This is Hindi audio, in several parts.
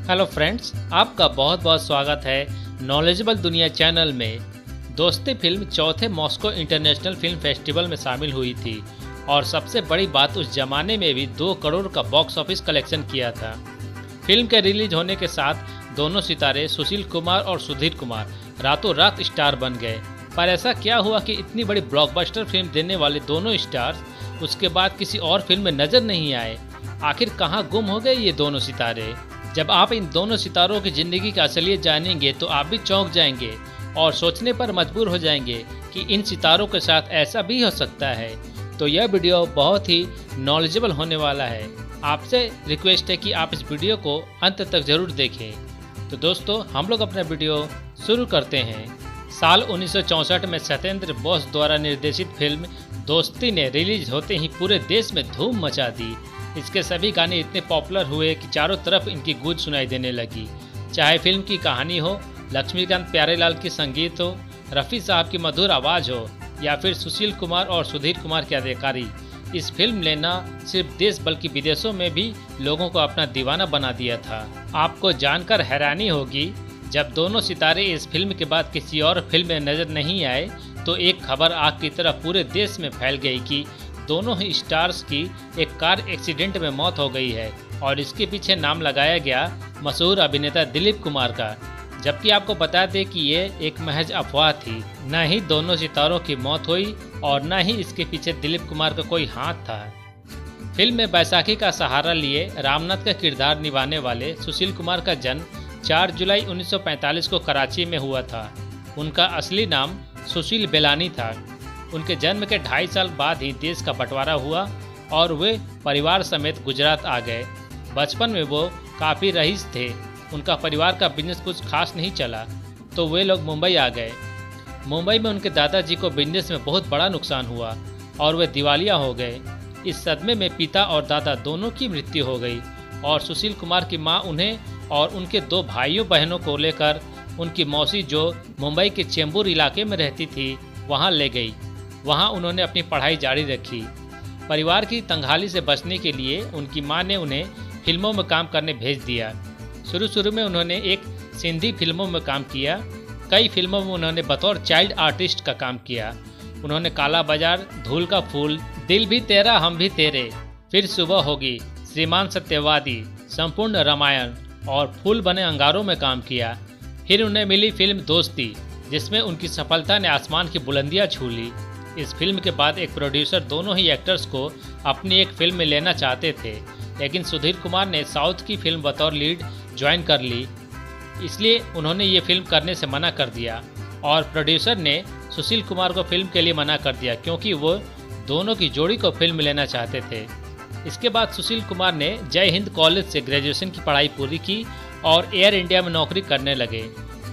हेलो फ्रेंड्स, आपका बहुत बहुत स्वागत है नॉलेजेबल दुनिया चैनल में। दोस्ती फिल्म चौथे मॉस्को इंटरनेशनल फिल्म फेस्टिवल में शामिल हुई थी और सबसे बड़ी बात उस जमाने में भी 2 करोड़ का बॉक्स ऑफिस कलेक्शन किया था। फिल्म के रिलीज होने के साथ दोनों सितारे सुशील कुमार और सुधीर कुमार रातों रात स्टार बन गए। पर ऐसा क्या हुआ कि इतनी बड़ी ब्लॉकबस्टर फिल्म देने वाले दोनों स्टार्स उसके बाद किसी और फिल्म में नजर नहीं आए? आखिर कहाँ गुम हो गए ये दोनों सितारे? जब आप इन दोनों सितारों की ज़िंदगी का असलियत जानेंगे तो आप भी चौंक जाएंगे और सोचने पर मजबूर हो जाएंगे कि इन सितारों के साथ ऐसा भी हो सकता है। तो यह वीडियो बहुत ही नॉलेजेबल होने वाला है। आपसे रिक्वेस्ट है कि आप इस वीडियो को अंत तक जरूर देखें। तो दोस्तों, हम लोग अपना वीडियो शुरू करते हैं। साल 1964 में सत्येंद्र बोस द्वारा निर्देशित फिल्म दोस्ती ने रिलीज होते ही पूरे देश में धूम मचा दी। इसके सभी गाने इतने पॉपुलर हुए कि चारों तरफ इनकी गूंज सुनाई देने लगी। चाहे फिल्म की कहानी हो, लक्ष्मीकांत प्यारेलाल की संगीत हो, रफ़ी साहब की मधुर आवाज़ हो या फिर सुशील कुमार और सुधीर कुमार की अदाकारी, इस फिल्म ने न सिर्फ देश बल्कि विदेशों में भी लोगों को अपना दीवाना बना दिया था। आपको जानकर हैरानी होगी, जब दोनों सितारे इस फिल्म के बाद किसी और फिल्म में नजर नहीं आए तो एक खबर आग की तरह पूरे देश में फैल गई कि दोनों ही स्टार्स की एक कार एक्सीडेंट में मौत हो गई है और इसके पीछे नाम लगाया गया मशहूर अभिनेता दिलीप कुमार का। जबकि आपको बता दें कि ये एक महज अफवाह थी। न ही दोनों सितारों की मौत हुई और न ही इसके पीछे दिलीप कुमार का कोई हाथ था। फिल्म में बैसाखी का सहारा लिए रामनाथ का किरदार निभाने वाले सुशील कुमार का जन्म 4 जुलाई 1945 को कराची में हुआ था। उनका असली नाम सुशील बेलानी था। उनके जन्म के 2.5 साल बाद ही देश का बंटवारा हुआ और वे परिवार समेत गुजरात आ गए। बचपन में वो काफ़ी रईस थे। उनका परिवार का बिजनेस कुछ खास नहीं चला तो वे लोग मुंबई आ गए। मुंबई में उनके दादाजी को बिजनेस में बहुत बड़ा नुकसान हुआ और वे दिवालिया हो गए। इस सदमे में पिता और दादा दोनों की मृत्यु हो गई और सुशील कुमार की मां उन्हें और उनके 2 भाइयों बहनों को लेकर उनकी मौसी, जो मुंबई के चेंबूर इलाके में रहती थी, वहां ले गई। वहां उन्होंने अपनी पढ़ाई जारी रखी। परिवार की तंगहाली से बचने के लिए उनकी मां ने उन्हें फिल्मों में काम करने भेज दिया। शुरू में उन्होंने एक सिंधी फिल्मों में काम किया। कई फिल्मों में उन्होंने बतौर चाइल्ड आर्टिस्ट का काम किया। उन्होंने काला बाजार, धूल का फूल, दिल भी तेरा हम भी तेरे, फिर सुबह होगी, श्रीमान सत्यवादी, संपूर्ण रामायण और फूल बने अंगारों में काम किया। फिर उन्हें मिली फिल्म दोस्ती, जिसमें उनकी सफलता ने आसमान की बुलंदियां छू ली। इस फिल्म के बाद एक प्रोड्यूसर दोनों ही एक्टर्स को अपनी एक फिल्म में लेना चाहते थे, लेकिन सुधीर कुमार ने साउथ की फिल्म बतौर लीड ज्वाइन कर ली, इसलिए उन्होंने ये फिल्म करने से मना कर दिया और प्रोड्यूसर ने सुशील कुमार को फिल्म के लिए मना कर दिया क्योंकि वो दोनों की जोड़ी को फिल्म में लेना चाहते थे। इसके बाद सुशील कुमार ने जय हिंद कॉलेज से ग्रेजुएशन की पढ़ाई पूरी की और एयर इंडिया में नौकरी करने लगे।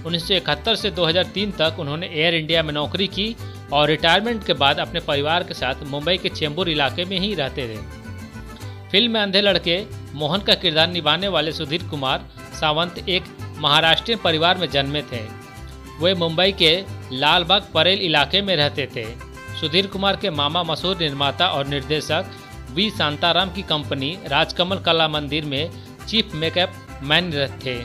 1971 से 2003 तक उन्होंने एयर इंडिया में नौकरी की और रिटायरमेंट के बाद अपने परिवार के साथ मुंबई के चेंबूर इलाके में ही रहते रहे। फिल्म में अंधे लड़के मोहन का किरदार निभाने वाले सुधीर कुमार सावंत एक महाराष्ट्रीय परिवार में जन्मे थे। वे मुंबई के लालबाग परेल इलाके में रहते थे। सुधीर कुमार के मामा मशहूर निर्माता और निर्देशक वी शांताराम की कंपनी राजकमल कला मंदिर में चीफ मेकअप मैन थे।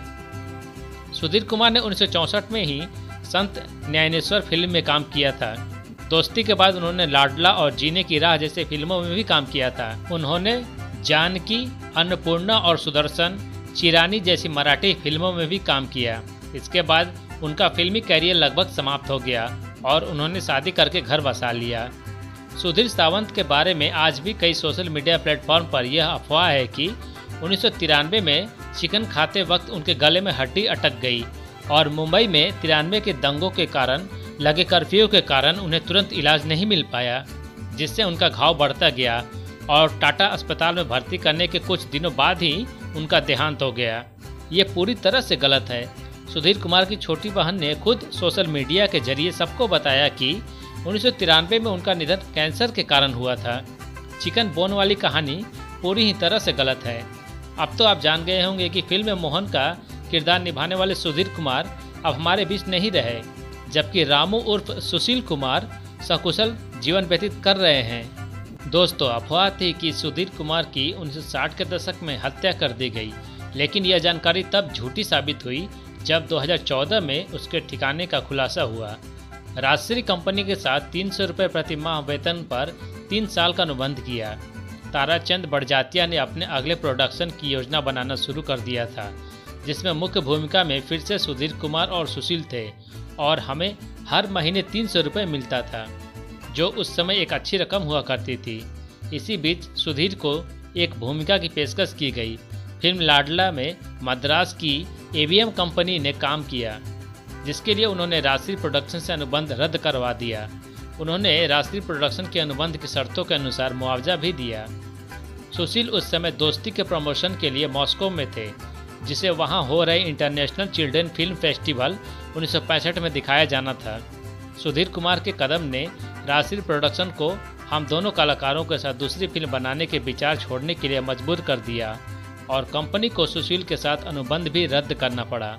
सुधीर कुमार ने 1964 में ही संत न्यायनेश्वर फिल्म में काम किया था। दोस्ती के बाद उन्होंने लाडला और जीने की राह जैसे फिल्मों में भी काम किया था। उन्होंने जानकी, अन्नपूर्णा और सुदर्शन, चिरानी जैसी मराठी फिल्मों में भी काम किया। इसके बाद उनका फिल्मी कैरियर लगभग समाप्त हो गया और उन्होंने शादी करके घर बसा लिया। सुधीर सावंत के बारे में आज भी कई सोशल मीडिया प्लेटफॉर्म पर यह अफवाह है कि 1993 में चिकन खाते वक्त उनके गले में हड्डी अटक गई और मुंबई में 93 के दंगों के कारण लगे कर्फ्यू के कारण उन्हें तुरंत इलाज नहीं मिल पाया, जिससे उनका घाव बढ़ता गया और टाटा अस्पताल में भर्ती करने के कुछ दिनों बाद ही उनका देहांत हो गया। ये पूरी तरह से गलत है। सुधीर कुमार की छोटी बहन ने खुद सोशल मीडिया के जरिए सबको बताया कि 1993 में उनका निधन कैंसर के कारण हुआ था। चिकन बोन वाली कहानी पूरी ही तरह से गलत है। अब तो आप जान गए होंगे कि फिल्म में मोहन का किरदार निभाने वाले सुधीर कुमार अब हमारे बीच नहीं रहे, जबकि रामू उर्फ सुशील कुमार सकुशल जीवन व्यतीत कर रहे हैं। दोस्तों, अफवाह थी कि सुधीर कुमार की 1960 के दशक में हत्या कर दी गई, लेकिन यह जानकारी तब झूठी साबित हुई जब 2014 में उसके ठिकाने का खुलासा हुआ। राजश्री कंपनी के साथ 300 रुपये प्रति माह वेतन पर 3 साल का अनुबंध किया। ताराचंद बड़जात्या ने अपने अगले प्रोडक्शन की योजना बनाना शुरू कर दिया था, जिसमें मुख्य भूमिका में फिर से सुधीर कुमार और सुशील थे और हमें हर महीने 300 रुपये मिलता था, जो उस समय एक अच्छी रकम हुआ करती थी। इसी बीच सुधीर को एक भूमिका की पेशकश की गई। फिल्म लाडला में मद्रास की एवीएम कंपनी ने काम किया, जिसके लिए उन्होंने राजश्री प्रोडक्शन से अनुबंध रद्द करवा दिया। उन्होंने राजश्री प्रोडक्शन के अनुबंध की शर्तों के अनुसार मुआवजा भी दिया। सुशील उस समय दोस्ती के प्रमोशन के लिए मॉस्को में थे, जिसे वहां हो रहे इंटरनेशनल चिल्ड्रन फिल्म फेस्टिवल 1965 में दिखाया जाना था। सुधीर कुमार के कदम ने राजश्री प्रोडक्शन को हम दोनों कलाकारों के साथ दूसरी फिल्म बनाने के विचार छोड़ने के लिए मजबूर कर दिया और कंपनी को सुशील के साथ अनुबंध भी रद्द करना पड़ा।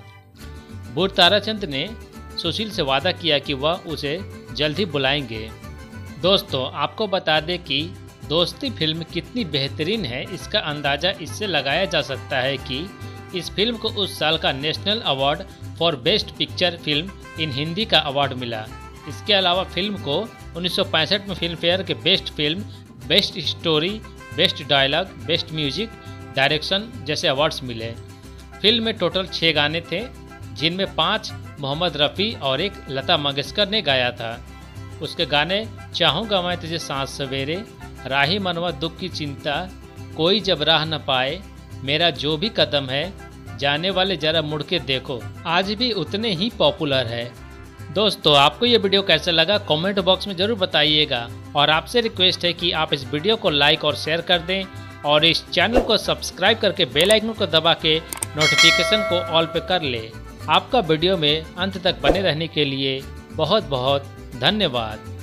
बूढ़ ताराचंद ने सुशील से वादा किया कि वह उसे जल्द ही बुलाएंगे। दोस्तों, आपको बता दें कि दोस्ती फिल्म कितनी बेहतरीन है, इसका अंदाज़ा इससे लगाया जा सकता है कि इस फिल्म को उस साल का national award for best picture film in Hindi का अवार्ड मिला। इसके अलावा फिल्म को 1965 में फिल्म फेयर के best film, best story, best dialogue, best music direction जैसे अवार्ड्स मिले। फिल्म में टोटल 6 गाने थे, जिनमें 5 मोहम्मद रफ़ी और 1 लता मंगेशकर ने गाया था। उसके गाने चाहूँगा मैं तुझे सांस सवेरे, राही मनवा दुख की चिंता, कोई जब राह न पाए, मेरा जो भी कदम है, जाने वाले जरा मुड़ के देखो, आज भी उतने ही पॉपुलर है। दोस्तों, आपको ये वीडियो कैसा लगा कमेंट बॉक्स में ज़रूर बताइएगा और आपसे रिक्वेस्ट है कि आप इस वीडियो को लाइक और शेयर कर दें और इस चैनल को सब्सक्राइब करके बेल आइकन को दबा के नोटिफिकेशन को ऑल पे कर ले। आपका वीडियो में अंत तक बने रहने के लिए बहुत बहुत धन्यवाद।